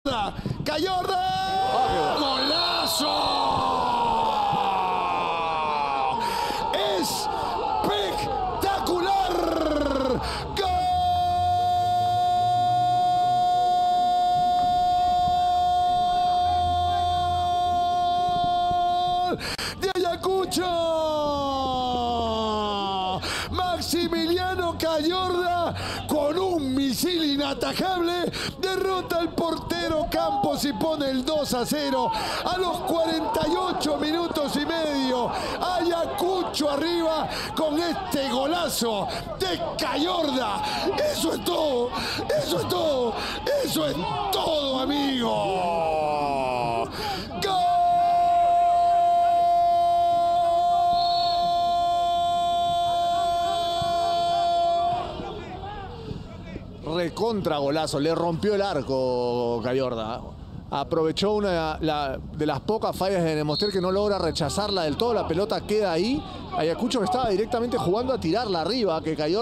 Cayorda, golazo. Espectacular. Gol de Ayacucho. Maximiliano Cayorda con un misil inatajable derrota al portero Campos y pone el 2-0 a los 48 minutos y medio. Ayacucho arriba con este golazo de Cayorda. Eso es todo, eso es todo, eso es todo, amigo. ¡Gol! Recontra golazo, le rompió el arco Cayorda. Aprovechó una de las pocas fallas de Nemostier que no logra rechazarla del todo. La pelota queda ahí. Ayacucho que estaba directamente jugando a tirarla arriba, que Cayorda